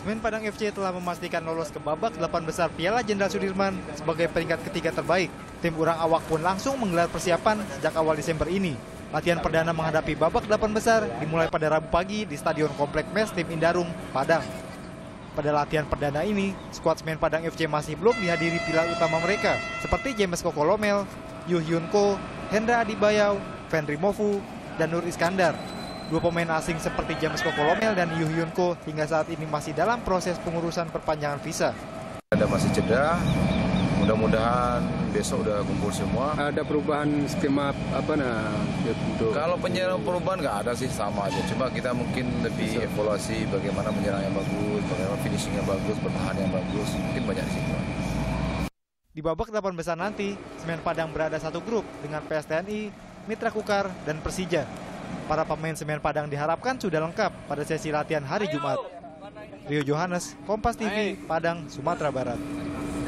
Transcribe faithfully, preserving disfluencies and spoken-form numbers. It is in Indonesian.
Semen Padang F C telah memastikan lolos ke babak delapan besar Piala Jenderal Sudirman sebagai peringkat ketiga terbaik. Tim Urang Awak pun langsung menggelar persiapan sejak awal Desember ini. Latihan perdana menghadapi babak delapan besar dimulai pada Rabu pagi di Stadion Komplek Mes Tim Indarung, Padang. Pada latihan perdana ini, skuad Semen Padang F C masih belum dihadiri pilar utama mereka, seperti James Kokolomel, Yuh Yun Ko, Hendra Adibayau, Fenry Mofu, dan Nur Iskandar. Dua pemain asing seperti James Kokolomel dan Yuh Yun Ko hingga saat ini masih dalam proses pengurusan perpanjangan visa. Ada masih jeda, mudah-mudahan besok udah kumpul semua. Ada perubahan skema apa nah untuk kalau penyerang perubahan nggak ada sih, sama aja. Cuma kita mungkin lebih evaluasi bagaimana menyerang yang bagus, bagaimana finishing yang bagus, bertahan yang bagus. Mungkin banyak di situ. Di babak delapan besar nanti, Semen Padang berada satu grup dengan P S T N I, Mitra Kukar, dan Persija. Para pemain Semen Padang diharapkan sudah lengkap pada sesi latihan hari Jumat. Rio Johannes, Kompas T V, Padang, Sumatera Barat.